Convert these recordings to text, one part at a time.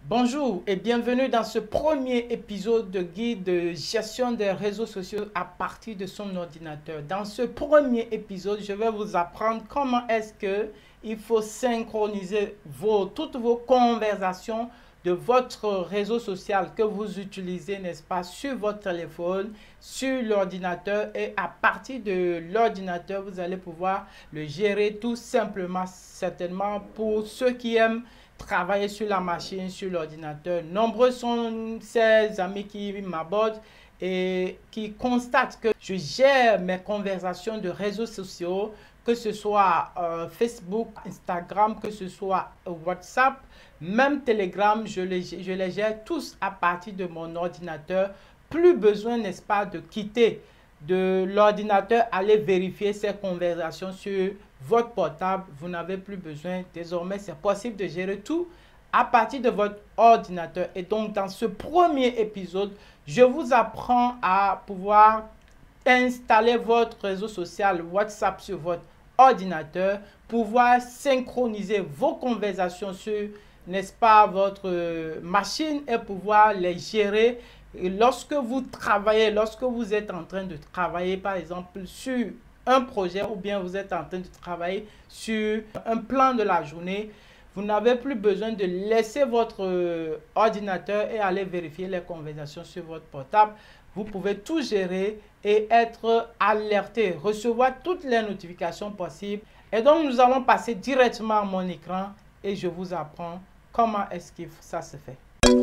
Bonjour et bienvenue dans ce premier épisode de guide de gestion des réseaux sociaux à partir de son ordinateur. Dans ce premier épisode, je vais vous apprendre comment est-ce que il faut synchroniser toutes vos conversations de votre réseau social que vous utilisez, n'est-ce pas, sur votre téléphone, sur l'ordinateur, et à partir de l'ordinateur, vous allez pouvoir le gérer tout simplement, certainement pour ceux qui aiment travailler sur la machine, sur l'ordinateur. Nombreux sont ces amis qui m'abordent et qui constatent que je gère mes conversations de réseaux sociaux, que ce soit Facebook, Instagram, que ce soit WhatsApp, même Telegram, je les gère tous à partir de mon ordinateur. Plus besoin, n'est-ce pas, de quitter de l'ordinateur, aller vérifier ces conversations sur votre portable. Vous n'avez plus besoin. Désormais, c'est possible de gérer tout à partir de votre ordinateur. Et donc, dans ce premier épisode, je vous apprends à pouvoir installer votre réseau social WhatsApp sur votre ordinateur, pouvoir synchroniser vos conversations sur, n'est-ce pas, votre machine et pouvoir les gérer. Et lorsque vous travaillez, lorsque vous êtes en train de travailler, par exemple, sur un projet ou bien vous êtes en train de travailler sur un plan de la journée, vous n'avez plus besoin de laisser votre ordinateur et aller vérifier les conversations sur votre portable. Vous pouvez tout gérer et être alerté, recevoir toutes les notifications possibles. Et donc, nous allons passer directement à mon écran et je vous apprends comment est-ce que ça se fait.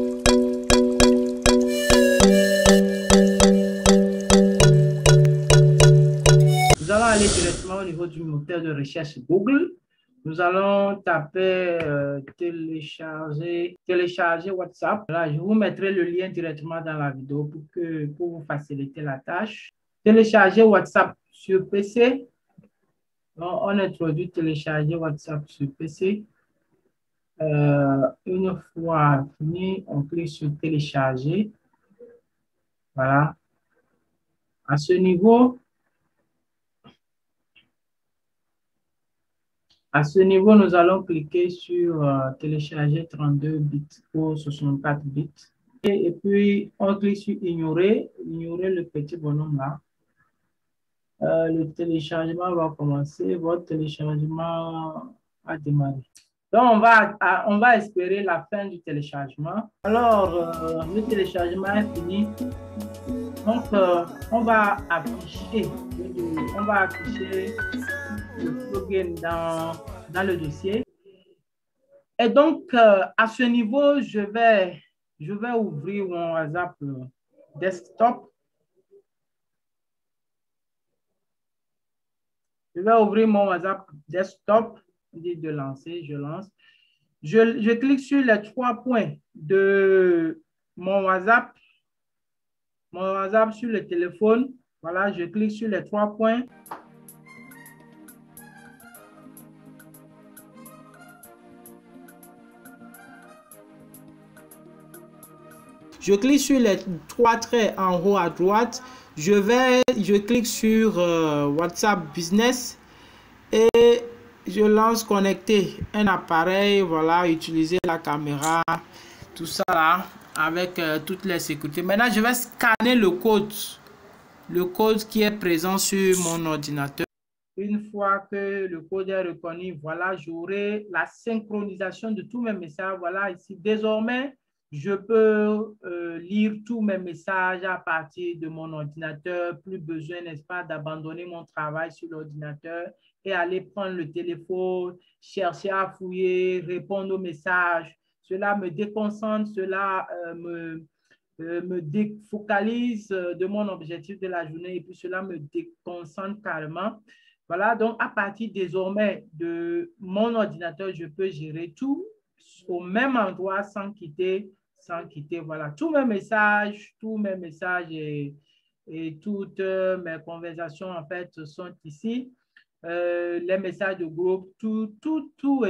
Nous allons aller directement au niveau du moteur de recherche Google. Nous allons taper télécharger WhatsApp. Là, je vous mettrai le lien directement dans la vidéo pour vous faciliter la tâche. Télécharger WhatsApp sur PC. Donc, on introduit télécharger WhatsApp sur PC. Une fois fini, on clique sur télécharger. Voilà. À ce niveau, nous allons cliquer sur télécharger 32 bits ou 64 bits. Et puis, on clique sur ignorer le petit bonhomme là. Le téléchargement va commencer. Votre téléchargement a démarré. Donc, on va espérer la fin du téléchargement. Alors, le téléchargement est fini. Donc, on va afficher le plugin dans le dossier. Et donc, à ce niveau, je vais ouvrir mon WhatsApp desktop. Je vais ouvrir mon WhatsApp desktop. Dit de lancer, je lance. Je clique sur les 3 points de mon WhatsApp sur le téléphone. Voilà, je clique sur les 3 points. Je clique sur les 3 traits en haut à droite. Je clique sur WhatsApp Business et je lance connecter un appareil. Voilà, utiliser la caméra, tout ça là, avec toutes les sécurités. Maintenant, je vais scanner le code qui est présent sur mon ordinateur. Une fois que le code est reconnu, voilà, j'aurai la synchronisation de tous mes messages. Voilà, ici, désormais, je peux lire tous mes messages à partir de mon ordinateur. Plus besoin, n'est-ce pas, d'abandonner mon travail sur l'ordinateur et aller prendre le téléphone, chercher à fouiller, répondre aux messages. Cela me déconcentre, cela me défocalise de mon objectif de la journée et puis cela me déconcentre carrément. Voilà, donc à partir désormais de mon ordinateur, je peux gérer tout au même endroit sans quitter. Voilà, tous mes messages et toutes mes conversations en fait sont ici. Les messages de groupe, tout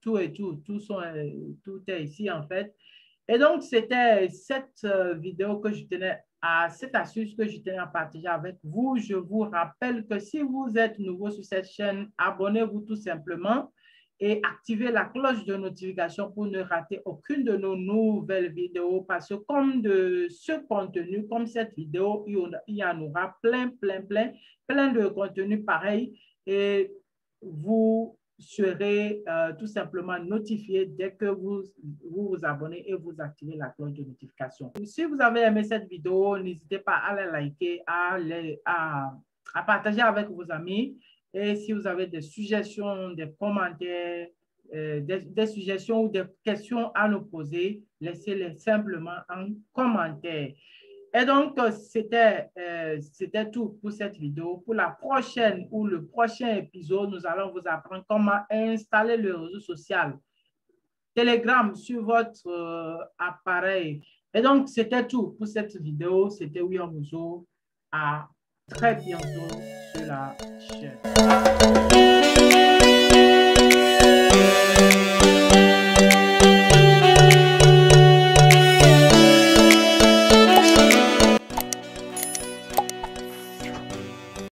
est ici en fait. Et donc, c'était cette vidéo que je tenais cette astuce que je tenais à partager avec vous. Je vous rappelle que si vous êtes nouveau sur cette chaîne, abonnez-vous tout simplement et activer la cloche de notification pour ne rater aucune de nos nouvelles vidéos parce que comme de ce contenu, comme cette vidéo, il y en aura plein de contenus pareils et vous serez tout simplement notifié dès que vous abonnez et vous activez la cloche de notification. Si vous avez aimé cette vidéo, n'hésitez pas à la liker, à partager avec vos amis. Et si vous avez des suggestions, des commentaires, des suggestions ou des questions à nous poser, laissez-les simplement en commentaire. Et donc, c'était tout pour cette vidéo. Pour la prochaine ou le prochain épisode, nous allons vous apprendre comment installer le réseau social Telegram sur votre appareil. Et donc, c'était tout pour cette vidéo. C'était William Ouzo. À très bientôt sur la chaîne.